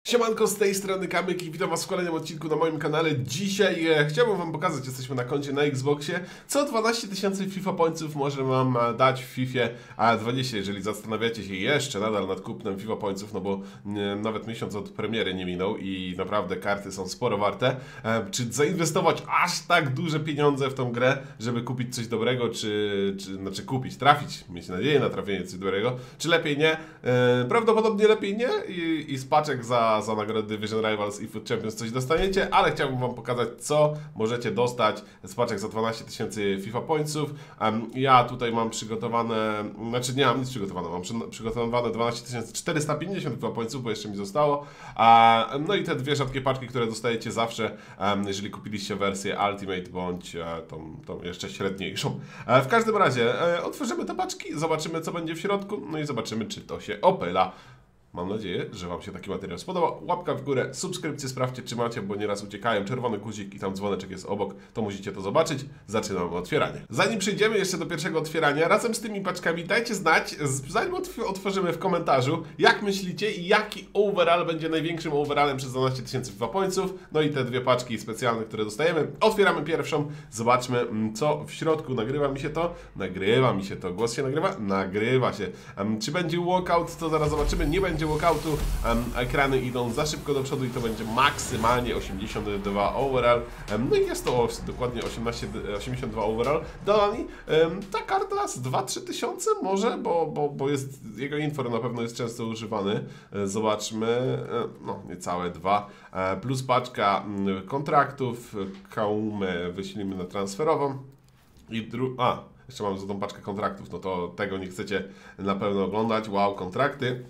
Siemanko, z tej strony Kamyk i witam was w kolejnym odcinku na moim kanale. Dzisiaj chciałbym wam pokazać, jesteśmy na koncie na Xboxie, co 12 tysięcy FIFA Pointsów może wam dać w FIFA 20, jeżeli zastanawiacie się jeszcze nadal nad kupnem FIFA Pointsów, no bo nawet miesiąc od premiery nie minął i naprawdę karty są sporo warte. Czy zainwestować aż tak duże pieniądze w tą grę, żeby kupić coś dobrego, znaczy kupić, trafić, mieć nadzieję na trafienie coś dobrego, czy lepiej nie? Prawdopodobnie lepiej nie i z paczek za nagrody Division Rivals i Food Champions coś dostaniecie, ale chciałbym wam pokazać, co możecie dostać z paczek za 12 tysięcy FIFA Pointsów. Ja tutaj mam przygotowane, znaczy nie mam nic przygotowane, mam przygotowane 12 450 FIFA Pointsów, bo jeszcze mi zostało. No i te dwie rzadkie paczki, które dostajecie zawsze, jeżeli kupiliście wersję Ultimate bądź tą jeszcze średniejszą. W każdym razie otworzymy te paczki, zobaczymy, co będzie w środku, no i zobaczymy, czy to się opyla. Mam nadzieję, że wam się taki materiał spodobał. Łapka w górę, subskrypcję sprawdźcie, czy macie, bo nieraz uciekają. Czerwony guzik i tam dzwoneczek jest obok, to musicie to zobaczyć. Zaczynamy otwieranie. Zanim przejdziemy jeszcze do pierwszego otwierania, razem z tymi paczkami dajcie znać, zanim otworzymy w komentarzu, jak myślicie i jaki overall będzie największym overallem przez 12 tysięcy FIFA Pointsów. No i te dwie paczki specjalne, które dostajemy. Otwieramy pierwszą, zobaczmy, co w środku. Nagrywa mi się to? Nagrywa mi się to. Głos się nagrywa? Nagrywa się. Czy będzie walkout? To zaraz zobaczymy. Nie będzie walkoutu, ekrany idą za szybko do przodu i to będzie maksymalnie 82 overall. No i jest to dokładnie 82 overall. Dodani, ta karta z 2-3 tysiące może, bo jest, jego infor na pewno jest często używany. Zobaczmy, no niecałe 2. Plus paczka kontraktów, Kaumę wyślimy na transferową. I jeszcze mamy za tą paczkę kontraktów, no to tego nie chcecie na pewno oglądać. Wow, kontrakty.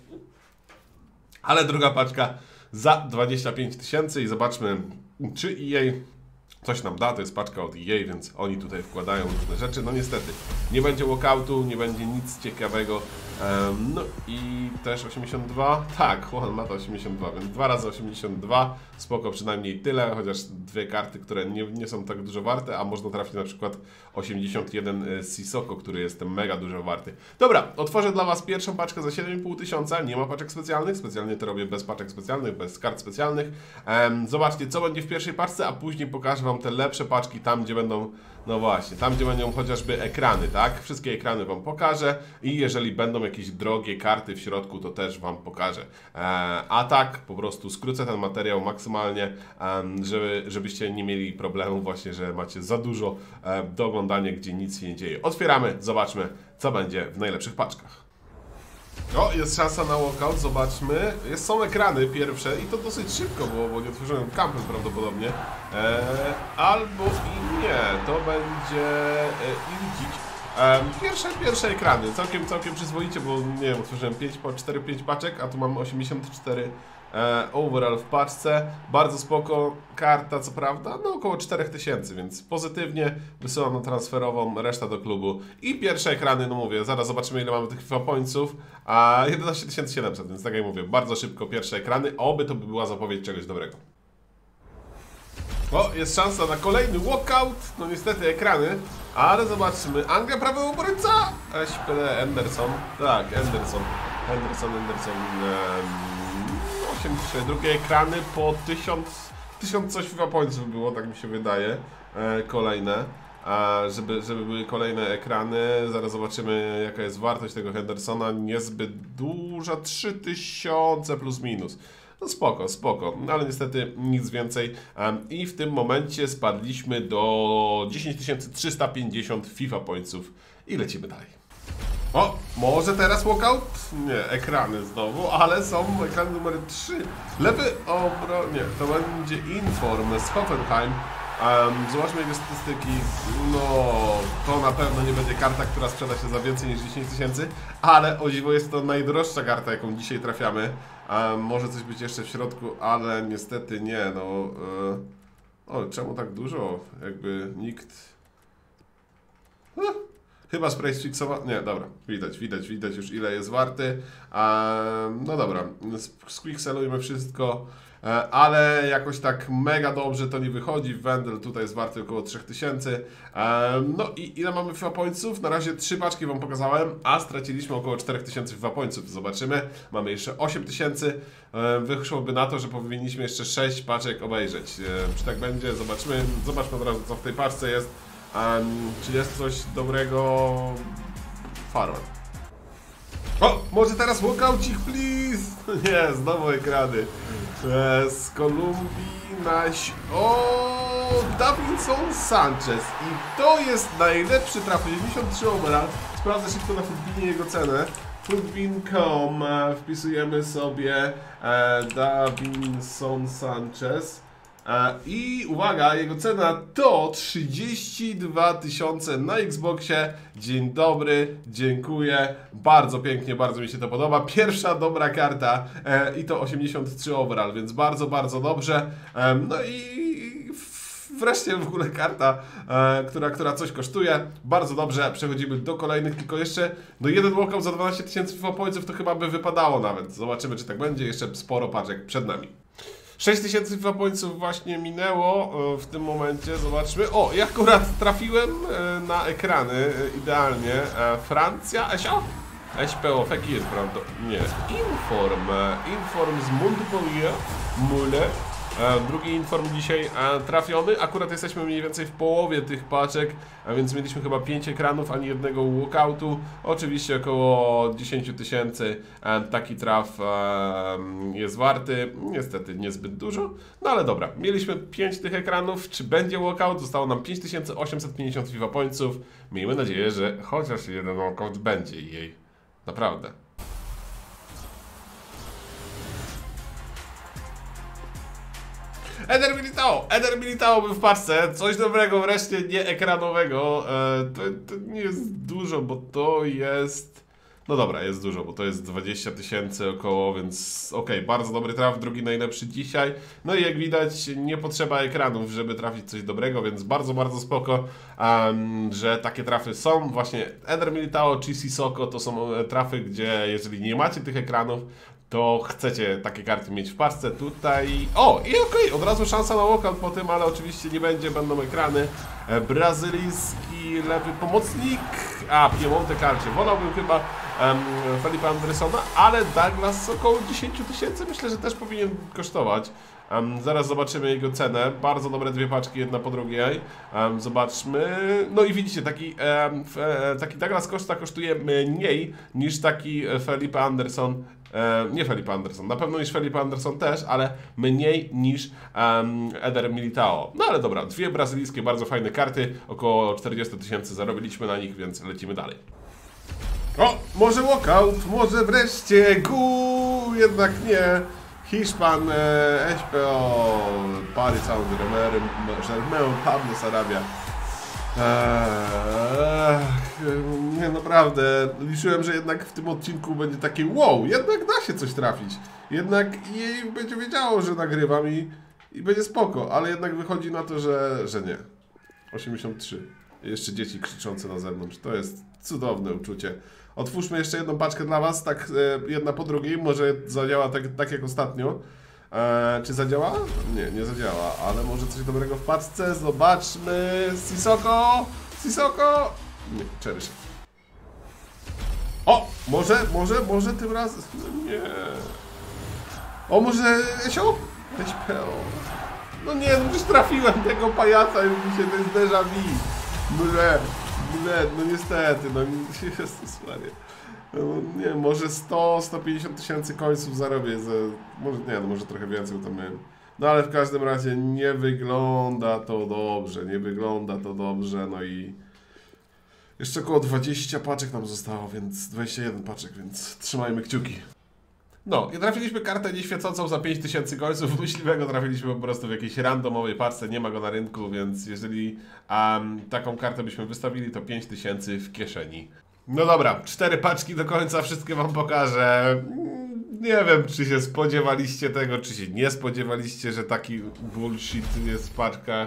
Ale druga paczka za 25 tysięcy i zobaczmy, czy EA coś nam da. To jest paczka od EA, więc oni tutaj wkładają różne rzeczy. No niestety, nie będzie walkoutu, nie będzie nic ciekawego. No i też 82, tak, Juan ma to 82, więc 2 razy 82, spoko, przynajmniej tyle, chociaż dwie karty, które nie są tak dużo warte, a można trafić na przykład 81 Sissoko, który jest mega dużo warty. Dobra, otworzę dla was pierwszą paczkę za 7,5 tysiąca, nie ma paczek specjalnych, specjalnie to robię bez paczek specjalnych, bez kart specjalnych. Zobaczcie, co będzie w pierwszej paczce, a później pokażę wam te lepsze paczki, tam gdzie będą, no właśnie, tam gdzie będą chociażby ekrany, tak? Wszystkie ekrany wam pokażę i jeżeli będą jakieś drogie karty w środku, to też wam pokażę. A tak, po prostu skrócę ten materiał maksymalnie, żebyście nie mieli problemu właśnie, że macie za dużo do oglądania, gdzie nic się nie dzieje. Otwieramy, zobaczmy, co będzie w najlepszych paczkach. O, jest szansa na walkout, zobaczmy. Są ekrany pierwsze i to dosyć szybko, bo nie otworzyłem kampy prawdopodobnie. Albo i nie, to będzie Ilicic. Pierwsze ekrany, całkiem przyzwoicie, bo nie wiem, otworzyłem 4-5 paczek, a tu mamy 84 overall w paczce. Bardzo spoko karta, co prawda, no około 4000, więc pozytywnie wysyłam na transferową, reszta do klubu. I pierwsze ekrany, no mówię, zaraz zobaczymy, ile mamy tych FIFA Pointsów, a 11 700, więc tak jak mówię, bardzo szybko pierwsze ekrany, oby to by była zapowiedź czegoś dobrego. O, jest szansa na kolejny walkout, no niestety ekrany, ale zobaczymy. Anglia, prawy obrońca! SPD Anderson, tak, Anderson. 83, drugie ekrany po 1000 coś FIFA Pointsów było, tak mi się wydaje, kolejne. Żeby były kolejne ekrany, zaraz zobaczymy, jaka jest wartość tego Hendersona, niezbyt duża, 3000 plus minus. No spoko, ale niestety nic więcej i w tym momencie spadliśmy do 10 350 FIFA Pointsów i lecimy dalej. O, może teraz walkout? Nie, ekrany znowu, ale są ekrany numer 3. Lewy nie, to będzie Inform z Hoffenheim. Zobaczmy jego statystyki. No, to na pewno nie będzie karta, która sprzeda się za więcej niż 10 tysięcy, ale o dziwo jest to najdroższa karta, jaką dzisiaj trafiamy. Może coś być jeszcze w środku, ale niestety nie, no. O, czemu tak dużo? Jakby nikt... Chyba spray sfiksowany. Nie, dobra, widać już ile jest warty. No dobra, squickselujmy wszystko. ale jakoś tak mega dobrze to nie wychodzi. Wendel tutaj jest warty około 3000. No i ile mamy FIFA Pointsów? Na razie 3 paczki Wam pokazałem, a straciliśmy około 4000 FIFA Pointsów. Zobaczymy. Mamy jeszcze 8000. Wyszłoby na to, że powinniśmy jeszcze 6 paczek obejrzeć. Czy tak będzie? Zobaczmy. Zobaczmy od razu, co w tej paczce jest. Czy jest coś dobrego? Farmer. O! Może teraz walkoucik, please! Nie, znowu ekrany. Z Kolumbii O! Davinson Sanchez. I to jest najlepszy traf. 93 overall. Sprawdzę szybko na Footbinie jego cenę. Footbin.com. Wpisujemy sobie Davinson Sanchez. I uwaga, jego cena to 32 000 na Xboxie. Dzień dobry, dziękuję. Bardzo pięknie, bardzo mi się to podoba. Pierwsza dobra karta i to 83 overall, więc bardzo, bardzo dobrze. No i wreszcie w ogóle karta, która coś kosztuje. Bardzo dobrze, przechodzimy do kolejnych, tylko jeszcze jeden walkout za 12 000 FIFA Pointsów to chyba by wypadało nawet. Zobaczymy, czy tak będzie. Jeszcze sporo paczek przed nami. 6000 FIFA Pointsów właśnie minęło w tym momencie, zobaczmy. O, i akurat trafiłem na ekrany idealnie. Francja, Esio? SPO, jaki jest prawda? Nie, Inform z Montpellier, Mule. Drugi inform dzisiaj trafiony. Akurat jesteśmy mniej więcej w połowie tych paczek, a więc mieliśmy chyba 5 ekranów, ani jednego walkoutu. Oczywiście około 10 000 taki traf jest warty. Niestety niezbyt dużo, no ale dobra. Mieliśmy 5 tych ekranów. Czy będzie walkout? Zostało nam 5850 FIFA Pointsów. Miejmy nadzieję, że chociaż jeden walkout będzie jej. Naprawdę. Eder Militao był w paczce, coś dobrego wreszcie, nie ekranowego. To nie jest dużo, bo to jest... No dobra, jest dużo, bo to jest 20 000 około, więc okej, bardzo dobry traf, drugi najlepszy dzisiaj. No i jak widać, nie potrzeba ekranów, żeby trafić coś dobrego, więc bardzo, bardzo spoko, że takie trafy są. Właśnie Eder Militao czy Sissoko to są trafy, gdzie jeżeli nie macie tych ekranów, to chcecie takie karty mieć w paczce. Tutaj... O! I okej, od razu szansa na walkout po tym, ale oczywiście nie będzie, będą ekrany. Brazylijski lewy pomocnik. Piemonte Calcio. Wolałbym chyba Felipe Andersona, ale Douglas około 10 000 myślę, że też powinien kosztować. Zaraz zobaczymy jego cenę. Bardzo dobre dwie paczki, jedna po drugiej. Zobaczmy. No i widzicie, taki Douglas Costa kosztuje mniej niż taki Felipe Anderson. Nie Felipe Anderson, na pewno niż Felipe Anderson też, ale mniej niż Eder Militao. No ale dobra, dwie brazylijskie bardzo fajne karty, około 40 000 zarobiliśmy na nich, więc lecimy dalej. O, może walkout, może wreszcie, jednak nie. Hiszpan, SPO, Paris Saint-Germain, Pablo Sarabia. Nie, naprawdę, liczyłem, że jednak w tym odcinku będzie takie wow, jednak da się coś trafić. Jednak jej będzie wiedziało, że nagrywam i będzie spoko, ale jednak wychodzi na to, że nie. 83. Jeszcze dzieci krzyczące na zewnątrz, to jest cudowne uczucie. Otwórzmy jeszcze jedną paczkę dla Was, tak jedna po drugiej, może zadziała tak jak ostatnio. Czy zadziała? Nie, nie zadziała, ale może coś dobrego w paczce, zobaczmy. Sissoko! Nie, Cherish. O, może tym razem, nie. O, może Esio? SPO. No nie, no już trafiłem tego pajaca, już mi się, to jest déjà vu. No niestety, no Jezus Maria. No, nie, może 100-150 000 końców zarobię, może trochę więcej to miałem. No ale w każdym razie nie wygląda to dobrze, no i jeszcze około 20 paczek nam zostało, więc 21 paczek, więc trzymajmy kciuki. No i trafiliśmy kartę nieświecącą za 5000 końców, myśliwego trafiliśmy po prostu w jakiejś randomowej paczce, nie ma go na rynku, więc jeżeli taką kartę byśmy wystawili, to 5000 w kieszeni. No dobra, 4 paczki do końca, wszystkie Wam pokażę. Nie wiem, czy się spodziewaliście tego, czy się nie spodziewaliście, że taki bullshit jest w paczkach.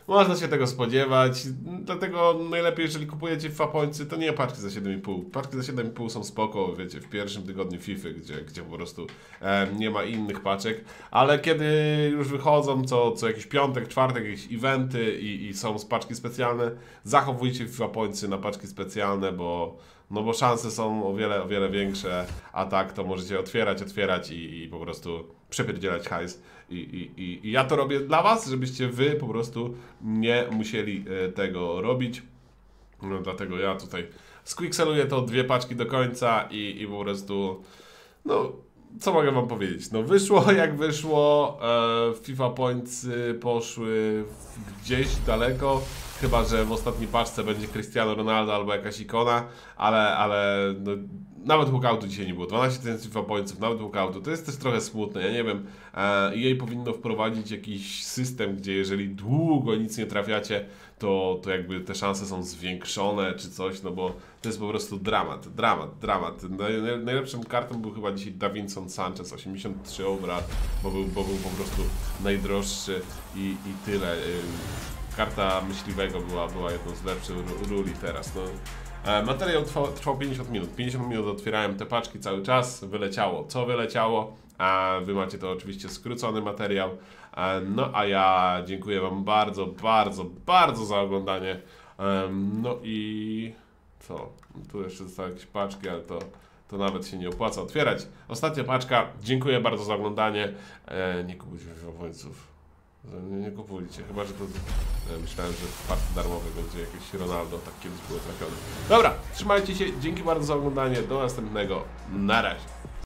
Można się tego spodziewać, dlatego najlepiej, jeżeli kupujecie FIFA Pointsy, to nie paczki za 7,5. Paczki za 7,5 są spoko, wiecie, w pierwszym tygodniu FIFA, gdzie po prostu nie ma innych paczek, ale kiedy już wychodzą co jakiś piątek, czwartek, jakieś eventy i są paczki specjalne, zachowujcie FIFA Pointsy na paczki specjalne, bo szanse są o wiele większe, a tak to możecie otwierać i po prostu przepierdzielać hajs. I ja to robię dla was, żebyście wy po prostu nie musieli tego robić. No dlatego ja tutaj squickseluję to 2 paczki do końca i po prostu, no co mogę wam powiedzieć? No wyszło jak wyszło, FIFA Points poszły gdzieś daleko, chyba że w ostatniej paczce będzie Cristiano Ronaldo albo jakaś ikona, ale no, nawet walkoutu dzisiaj nie było. 12 000 FIFA Pointsów, nawet walkoutu. To jest też trochę smutne, ja nie wiem. EA powinno wprowadzić jakiś system, gdzie jeżeli długo nic nie trafiacie, to jakby te szanse są zwiększone czy coś, no bo to jest po prostu dramat. Najlepszą kartą był chyba dzisiaj Davinson Sanchez, 83 overall, bo był po prostu najdroższy i tyle. Karta myśliwego była jedną z lepszych ruli teraz. No. Materiał trwał 50 minut. 50 minut otwierałem te paczki cały czas, wyleciało co wyleciało, a wy macie to oczywiście skrócony materiał. No a ja dziękuję wam bardzo za oglądanie. No i co? Tu jeszcze zostały jakieś paczki, ale to nawet się nie opłaca otwierać. Ostatnia paczka. Dziękuję bardzo za oglądanie. Nie kupujcie końców. Nie kupujcie, chyba że to myślałem, że w partii darmowej będzie jakieś Ronaldo, tak kiedyś było trafione. Dobra, trzymajcie się, dzięki bardzo za oglądanie, do następnego, na razie.